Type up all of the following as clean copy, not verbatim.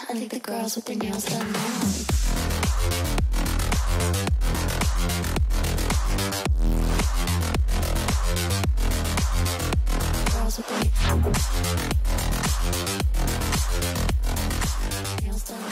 I think the girls with their nails done now. Girls with their nails done.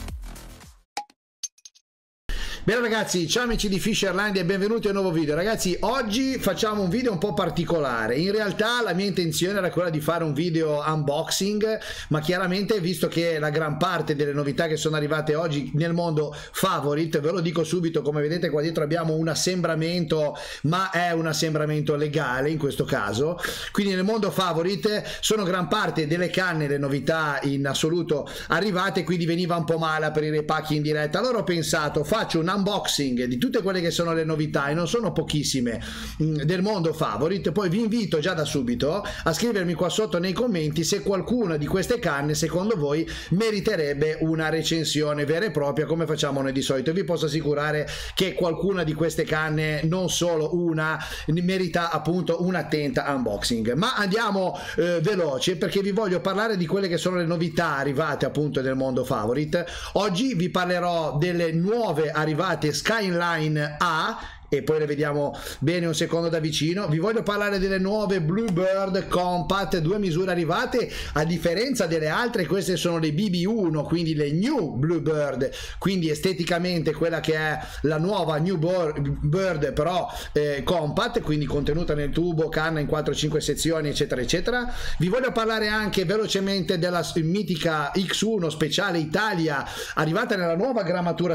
Bene ragazzi, ciao amici di Fisherland e benvenuti a un nuovo video. Ragazzi, oggi facciamo un video un po' particolare. In realtà la mia intenzione era quella di fare un video unboxing, ma chiaramente visto che la gran parte delle novità che sono arrivate oggi nel mondo Favorit, ve lo dico subito, come vedete qua dietro abbiamo un assembramento, ma è un assembramento legale in questo caso. Quindi nel mondo Favorit sono gran parte delle canne, le novità in assoluto arrivate, quindi veniva un po' male aprire i pacchi in diretta. Allora ho pensato, faccio un unboxing di tutte quelle che sono le novità, e non sono pochissime, del mondo Favorit. Poi vi invito già da subito a scrivermi qua sotto nei commenti se qualcuna di queste canne secondo voi meriterebbe una recensione vera e propria, come facciamo noi di solito. Vi posso assicurare che qualcuna di queste canne, non solo una, merita appunto un'attenta unboxing. Ma andiamo veloce, perché vi voglio parlare di quelle che sono le novità arrivate appunto nel mondo Favorit. Oggi vi parlerò delle nuove arrivate Skyline A, e poi le vediamo bene un secondo da vicino. Vi voglio parlare delle nuove Bluebird Compact, 2 misure arrivate. A differenza delle altre, queste sono le BB1, quindi le New Bluebird, quindi esteticamente quella che è la nuova New Bird, però compact, quindi contenuta nel tubo, canna in 4-5 sezioni, eccetera eccetera. Vi voglio parlare anche velocemente della mitica X1 speciale Italia, arrivata nella nuova grammatura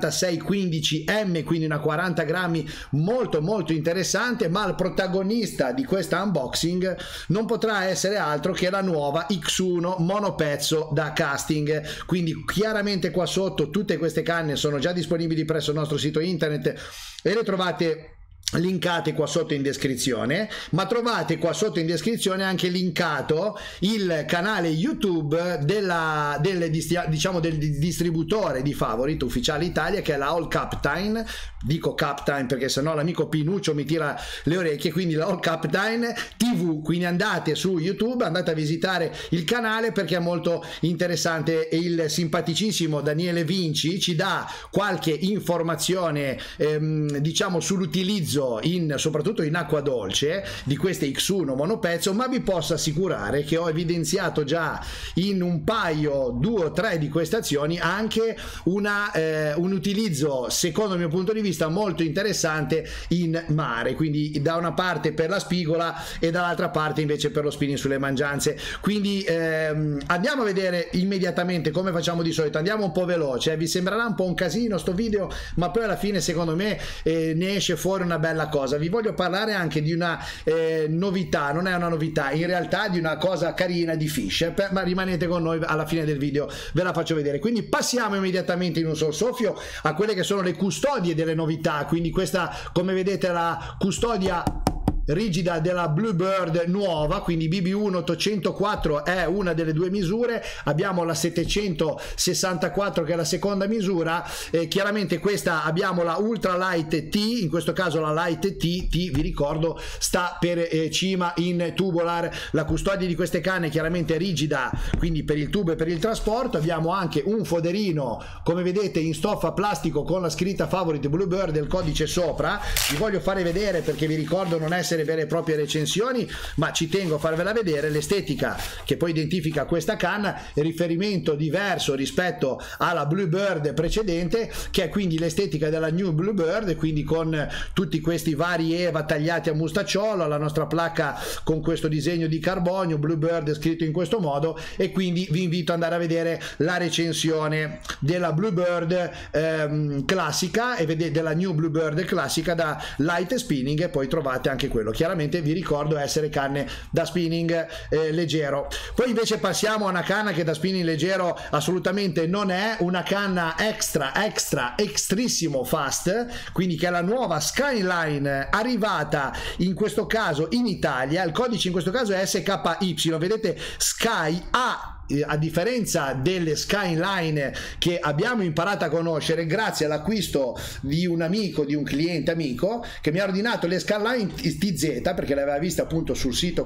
7615M, quindi una 40 grammi, molto molto interessante. Ma il protagonista di questa unboxing non potrà essere altro che la nuova X1 monopezzo da casting. Quindi chiaramente qua sotto tutte queste canne sono già disponibili presso il nostro sito internet e le trovate linkate qua sotto in descrizione, ma trovate qua sotto in descrizione anche linkato il canale YouTube del distributore di Favorit ufficiale Italia, che è la All Captain. Dico Captain perché sennò l'amico Pinuccio mi tira le orecchie, quindi la All Captain TV. Quindi andate su YouTube, andate a visitare il canale perché è molto interessante, e il simpaticissimo Daniele Vinci ci dà qualche informazione diciamo sull'utilizzo soprattutto in acqua dolce di queste X1 monopezzo. Ma vi posso assicurare che ho evidenziato già in un paio, 2 o 3 di queste azioni, anche un utilizzo secondo il mio punto di vista molto interessante in mare, quindi da una parte per la spigola e dall'altra parte invece per lo spinning sulle mangianze. Quindi andiamo a vedere immediatamente come facciamo di solito, andiamo un po' veloce. Vi sembrerà un po' un casino sto video, ma poi alla fine secondo me ne esce fuori una bella cosa. Vi voglio parlare anche di una novità, non è una novità in realtà, di una cosa carina di Fish, ma rimanete con noi, alla fine del video ve la faccio vedere. Quindi passiamo immediatamente in un sol soffio a quelle che sono le custodie delle novità. Quindi questa, come vedete, è la custodia rigida della Bluebird nuova, quindi BB1 804 è una delle 2 misure, abbiamo la 764 che è la seconda misura, chiaramente questa abbiamo la Ultra Light T, in questo caso la Light T, vi ricordo sta per cima in tubular. La custodia di queste canne è chiaramente rigida, quindi per il tubo e per il trasporto. Abbiamo anche un foderino, come vedete, in stoffa plastico con la scritta Favorit Bluebird e il codice sopra. Vi voglio fare vedere perché vi ricordo non essere vere e proprie recensioni, ma ci tengo a farvela vedere l'estetica che poi identifica questa canna, riferimento diverso rispetto alla Bluebird precedente, che è quindi l'estetica della New Bluebird, quindi con tutti questi vari EVA tagliati a mustacciolo, la nostra placca con questo disegno di carbonio, Bluebird scritto in questo modo. E quindi vi invito ad andare a vedere la recensione della Bluebird classica e vedete della New Bluebird classica da Light Spinning, e poi trovate anche quello. Chiaramente vi ricordo essere canne da spinning leggero. Poi invece passiamo a una canna che da spinning leggero assolutamente non è, una canna extrissimo fast, quindi che è la nuova Skyline, arrivata in questo caso in Italia. Il codice in questo caso è SKY, vedete Sky A a differenza delle Skyline che abbiamo imparato a conoscere grazie all'acquisto di un amico, di un cliente amico che mi ha ordinato le Skyline TZ perché le aveva viste appunto sul sito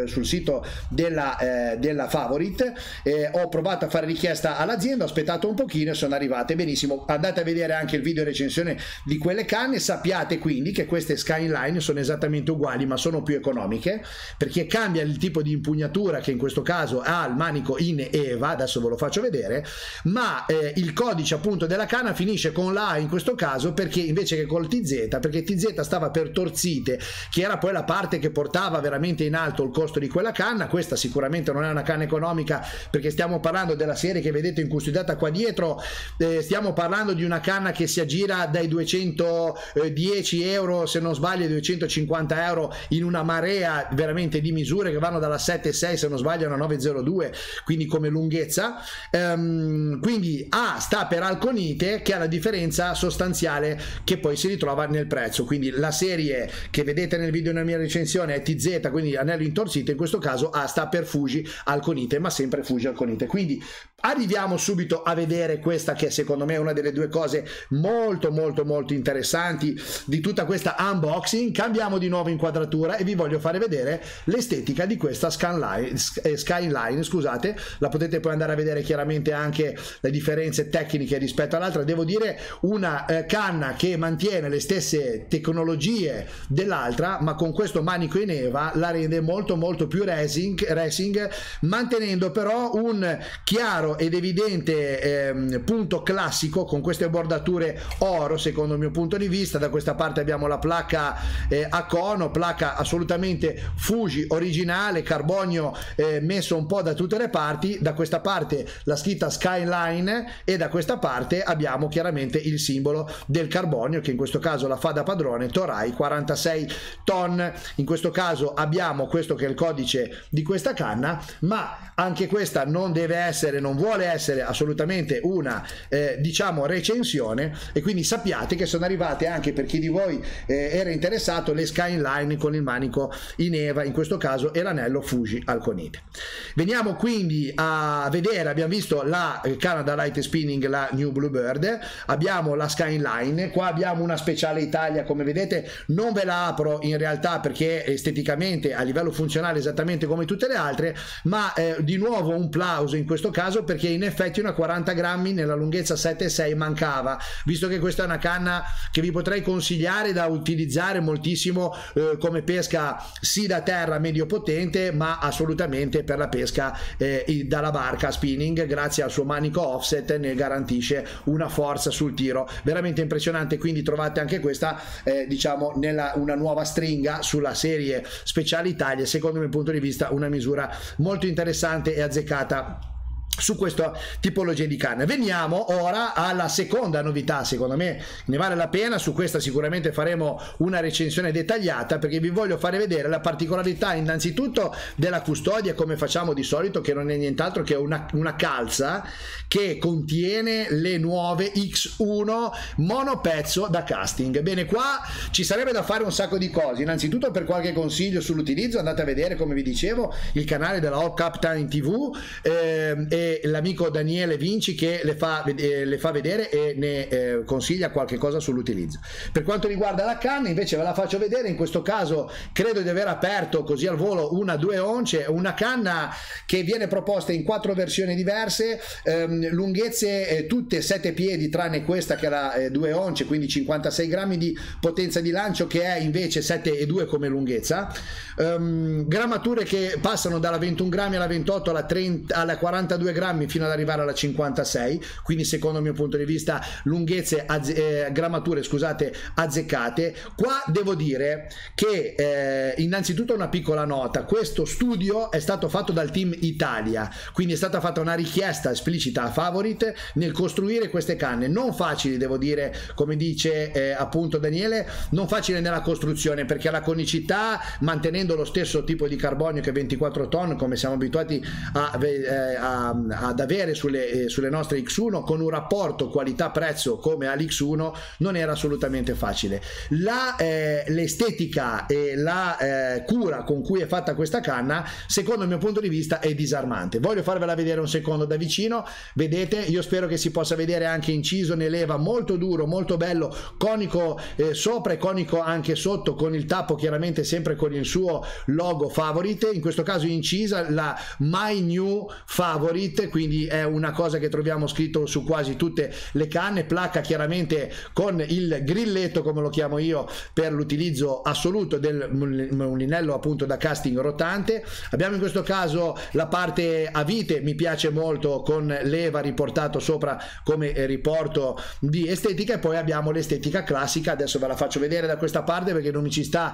della Favorite, ho provato a fare richiesta all'azienda, ho aspettato un pochino e sono arrivate benissimo. Andate a vedere anche il video recensione di quelle canne, sappiate quindi che queste Skyline sono esattamente uguali ma sono più economiche perché cambia il tipo di impugnatura che in questo caso ha il manico in EVA, adesso ve lo faccio vedere, ma il codice appunto della canna finisce con la A in questo caso perché invece che col TZ, perché TZ stava per torzite, che era poi la parte che portava veramente in alto il costo di quella canna. Questa sicuramente non è una canna economica perché stiamo parlando della serie che vedete incustodita qua dietro, stiamo parlando di una canna che si aggira dai 210 euro se non sbaglio, 250 euro in una marea veramente di misure che vanno dalla 7,6 se non sbaglio a 9,02, quindi come lunghezza, quindi A sta per Alconite, che ha la differenza sostanziale che poi si ritrova nel prezzo. Quindi la serie che vedete nel video nella mia recensione è TZ, quindi anello intorsito, in questo caso A sta per Fuji Alconite, ma sempre Fuji Alconite. Quindi arriviamo subito a vedere questa che secondo me è una delle due cose molto interessanti di tutta questa unboxing. Cambiamo di nuovo inquadratura e vi voglio fare vedere l'estetica di questa Skyline, scusate, la potete poi andare a vedere chiaramente anche le differenze tecniche rispetto all'altra. Devo dire una canna che mantiene le stesse tecnologie dell'altra ma con questo manico in EVA la rende molto più racing, mantenendo però un chiaro ed evidente punto classico con queste bordature oro secondo il mio punto di vista. Da questa parte abbiamo la placca a cono, placca assolutamente Fuji originale, carbonio messo un po' da tutte le parti, da questa parte la scritta Skyline e da questa parte abbiamo chiaramente il simbolo del carbonio che in questo caso la fa da padrone, Toray 46 ton. In questo caso abbiamo questo che è il codice di questa canna, ma anche questa non deve essere, non vuole essere assolutamente una diciamo recensione, e quindi sappiate che sono arrivate anche per chi di voi era interessato le Skyline con il manico in EVA in questo caso e l'anello Fuji Alconite. Veniamo quindi a vedere, abbiamo visto la Canada Light Spinning, la New Bluebird, abbiamo la Skyline, qua abbiamo una speciale Italia, come vedete non ve la apro in realtà perché esteticamente a livello funzionale esattamente come tutte le altre, ma di nuovo un plauso in questo caso perché in effetti una 40 grammi nella lunghezza 7,6 mancava, visto che questa è una canna che vi potrei consigliare da utilizzare moltissimo come pesca sì da terra medio potente, ma assolutamente per la pesca dalla barca spinning, grazie al suo manico offset ne garantisce una forza sul tiro veramente impressionante. Quindi trovate anche questa diciamo nella una nuova stringa sulla serie speciale Italia, secondo il mio punto di vista una misura molto interessante e azzeccata su questa tipologia di canna. Veniamo ora alla seconda novità, secondo me ne vale la pena, su questa sicuramente faremo una recensione dettagliata perché vi voglio fare vedere la particolarità innanzitutto della custodia, come facciamo di solito, che non è nient'altro che una calza che contiene le nuove X1 monopezzo da casting. Bene, qua ci sarebbe da fare un sacco di cose. Innanzitutto, per qualche consiglio sull'utilizzo andate a vedere, come vi dicevo, il canale della Hawk Captain TV e l'amico Daniele Vinci che le fa vedere e ne consiglia qualche cosa sull'utilizzo. Per quanto riguarda la canna invece ve la faccio vedere, in questo caso credo di aver aperto così al volo una 2 once, una canna che viene proposta in 4 versioni diverse, lunghezze tutte 7 piedi tranne questa che è la 2 once, quindi 56 grammi di potenza di lancio, che è invece 7,2 come lunghezza, grammature che passano dalla 21 grammi alla 28 alla 42 grammi fino ad arrivare alla 56, quindi secondo il mio punto di vista lunghezze grammature scusate azzeccate. Qua devo dire che innanzitutto una piccola nota: questo studio è stato fatto dal team Italia, quindi è stata fatta una richiesta esplicita a Favorite nel costruire queste canne, non facili, devo dire, come dice appunto Daniele, non facile nella costruzione, perché la conicità, mantenendo lo stesso tipo di carbonio che 24 ton come siamo abituati a ad avere sulle nostre X1 con un rapporto qualità-prezzo come all'X1 non era assolutamente facile. L'estetica e la cura con cui è fatta questa canna, secondo il mio punto di vista, è disarmante. Voglio farvela vedere un secondo da vicino. Vedete, io spero che si possa vedere anche inciso nell'EVA, molto duro, molto bello, conico sopra e conico anche sotto, con il tappo chiaramente sempre con il suo logo Favorite, in questo caso incisa la My New Favorite, quindi è una cosa che troviamo scritto su quasi tutte le canne. Placca chiaramente con il grilletto, come lo chiamo io, per l'utilizzo assoluto del mulinello appunto da casting rotante. Abbiamo in questo caso la parte a vite, mi piace molto, con l'EVA riportato sopra come riporto di estetica, e poi abbiamo l'estetica classica. Adesso ve la faccio vedere da questa parte perché non mi ci sta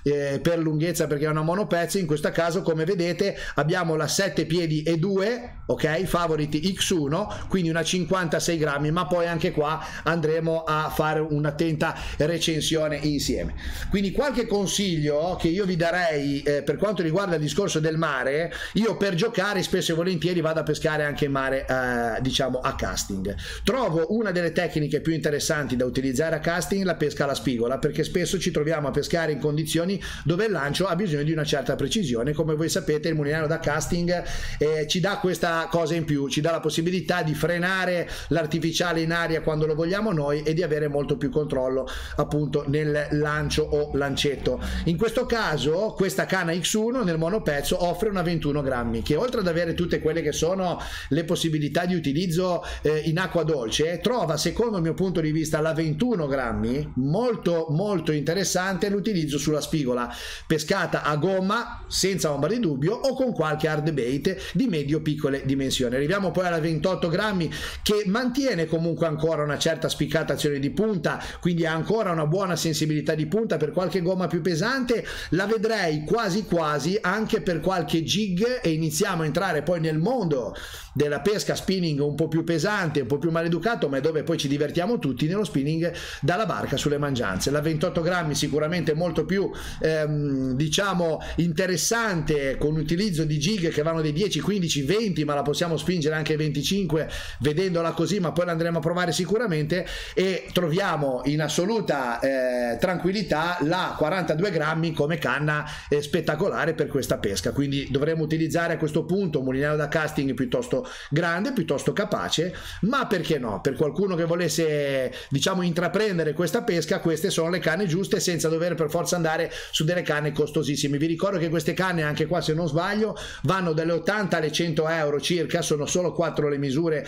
per lunghezza, perché è una monopezzo. In questo caso, come vedete, abbiamo la 7 piedi e 2, ok, Favorite X1, quindi una 56 grammi, ma poi anche qua andremo a fare un'attenta recensione insieme. Quindi qualche consiglio che io vi darei per quanto riguarda il discorso del mare: io per giocare spesso e volentieri vado a pescare anche in mare, diciamo a casting. Trovo una delle tecniche più interessanti da utilizzare a casting la pesca alla spigola, perché spesso ci troviamo a pescare in condizioni dove il lancio ha bisogno di una certa precisione. Come voi sapete, il mulinello da casting ci dà questa cosa in più, ci dà la possibilità di frenare l'artificiale in aria quando lo vogliamo noi e di avere molto più controllo appunto nel lancio o lancetto. In questo caso questa canna X1 nel monopezzo offre una 21 grammi, che oltre ad avere tutte quelle che sono le possibilità di utilizzo in acqua dolce, trova, secondo il mio punto di vista, la 21 grammi molto molto interessante l'utilizzo sulla spigola pescata a gomma senza ombra di dubbio, o con qualche hard bait di medio piccole dimensioni. Arriviamo poi alla 28 grammi, che mantiene comunque ancora una certa spiccatazione di punta, quindi ha ancora una buona sensibilità di punta. Per qualche gomma più pesante la vedrei quasi quasi anche per qualche jig, e iniziamo a entrare poi nel mondo della pesca spinning un po' più pesante, un po' più maleducato, ma dove poi ci divertiamo tutti, nello spinning dalla barca sulle mangianze. La 28 grammi sicuramente molto più diciamo interessante, con utilizzo di jig che vanno dai 10, 15, 20, ma la possiamo spingere anche 25 vedendola così, ma poi la andremo a provare sicuramente. E troviamo in assoluta tranquillità la 42 grammi come canna spettacolare per questa pesca. Quindi dovremo utilizzare a questo punto un mulinello da casting piuttosto grande, piuttosto capace, ma perché no, per qualcuno che volesse, diciamo, intraprendere questa pesca, queste sono le canne giuste, senza dover per forza andare su delle canne costosissime. Vi ricordo che queste canne, anche qua se non sbaglio, vanno dalle 80 alle 100 euro circa, sono solo 4 le misure,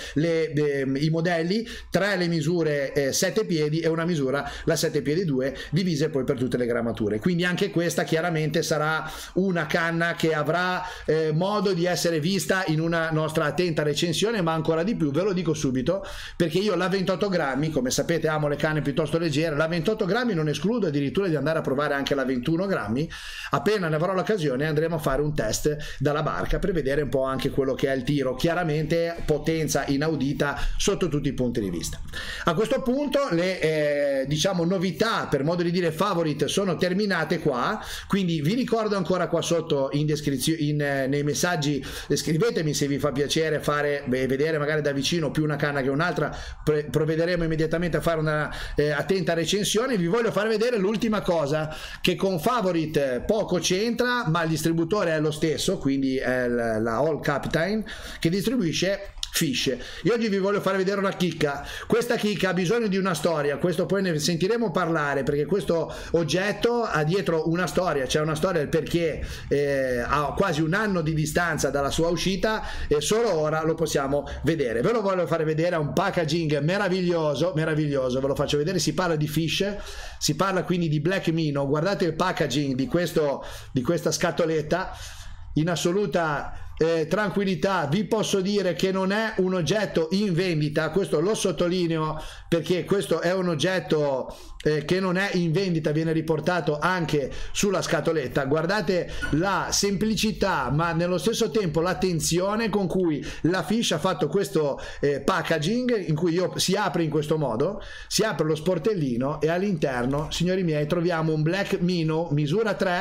i modelli, 3 le misure 7 piedi e una misura la 7 piedi 2, divise poi per tutte le grammature. Quindi anche questa chiaramente sarà una canna che avrà modo di essere vista in una nostra attenta recensione, ma ancora di più ve lo dico subito, perché io la 28 grammi, come sapete, amo le canne piuttosto leggere. La 28 grammi non escludo addirittura di andare a provare anche la 21 grammi. Appena ne avrò l'occasione andremo a fare un test dalla barca per vedere un po' anche quello che è il tiro. Chiaramente potenza inaudita sotto tutti i punti di vista. A questo punto le diciamo novità, per modo di dire, Favorite sono terminate qua. Quindi vi ricordo ancora qua sotto in descrizione, nei messaggi, scrivetemi se vi fa piacere fare vedere magari da vicino più una canna che un'altra. Provvederemo immediatamente a fare una attenta recensione. Vi voglio far vedere l'ultima cosa, che con Favorite poco c'entra, ma il distributore è lo stesso, quindi è la All Captain che distribuisce Fish. Io oggi vi voglio fare vedere una chicca. Questa chicca ha bisogno di una storia, questo poi ne sentiremo parlare, perché questo oggetto ha dietro una storia. C'è una storia del perché ha quasi un anno di distanza dalla sua uscita e solo ora lo possiamo vedere. Ve lo voglio fare vedere, a un packaging meraviglioso, meraviglioso. Ve lo faccio vedere. Si parla di Fish, si parla quindi di Black Minnow. Guardate il packaging di questa scatoletta, in assoluta tranquillità. Vi posso dire che non è un oggetto in vendita, questo lo sottolineo, perché questo è un oggetto che non è in vendita, viene riportato anche sulla scatoletta. Guardate la semplicità, ma nello stesso tempo l'attenzione con cui la Fish ha fatto questo packaging, in cui si apre in questo modo, si apre lo sportellino e all'interno, signori miei, troviamo un Black Minnow misura 3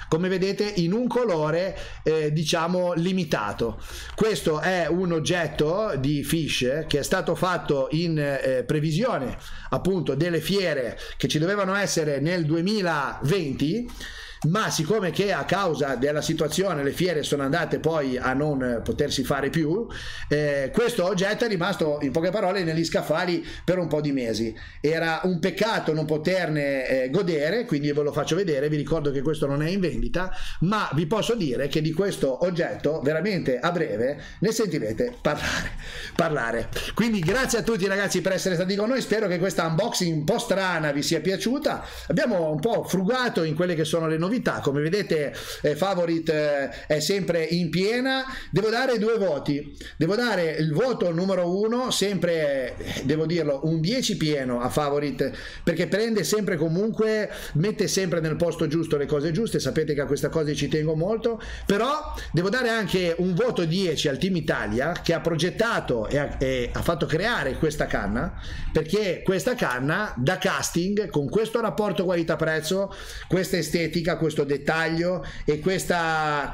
come vedete in un colore diciamo limitato. Questo è un oggetto di Fish che è stato fatto in previsione appunto delle fiere che ci dovevano essere nel 2020, ma siccome che a causa della situazione le fiere sono andate poi a non potersi fare più, questo oggetto è rimasto in poche parole negli scaffali per un po' di mesi. Era un peccato non poterne godere, quindi ve lo faccio vedere. Vi ricordo che questo non è in vendita, ma vi posso dire che di questo oggetto veramente a breve ne sentirete parlare. Quindi grazie a tutti ragazzi per essere stati con noi, spero che questa unboxing un po' strana vi sia piaciuta. Abbiamo un po' frugato in quelle che sono le novità. Come vedete Favorite è sempre in piena. Devo dare 2 voti, devo dare il voto numero 1, sempre devo dirlo, un 10 pieno a Favorite, perché prende sempre comunque, mette sempre nel posto giusto le cose giuste, sapete che a questa cosa ci tengo molto. Però devo dare anche un voto 10 al Team Italia che ha progettato e ha fatto creare questa canna, perché questa canna da casting con questo rapporto qualità-prezzo, questa estetica, questo dettaglio e questa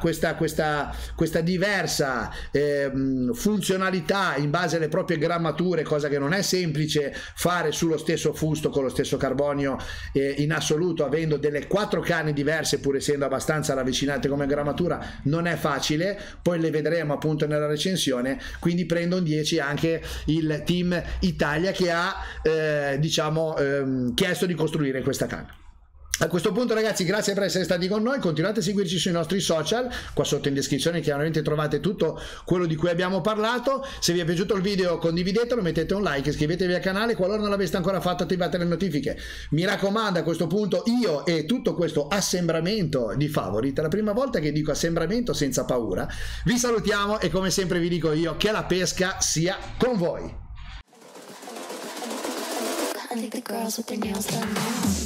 diversa funzionalità in base alle proprie grammature, cosa che non è semplice fare sullo stesso fusto con lo stesso carbonio in assoluto, avendo delle 4 canne diverse pur essendo abbastanza ravvicinate come grammatura, non è facile. Poi le vedremo appunto nella recensione, quindi prendo un 10 anche il Team Italia che ha diciamo chiesto di costruire questa canna. A questo punto ragazzi, grazie per essere stati con noi, continuate a seguirci sui nostri social, qua sotto in descrizione chiaramente trovate tutto quello di cui abbiamo parlato. Se vi è piaciuto il video condividetelo, mettete un like, iscrivetevi al canale, qualora non l'aveste ancora fatto attivate le notifiche. Mi raccomando, a questo punto io e tutto questo assembramento di Favorite, è la prima volta che dico assembramento senza paura, vi salutiamo e come sempre vi dico io che la pesca sia con voi. I think the girls with their nails done now.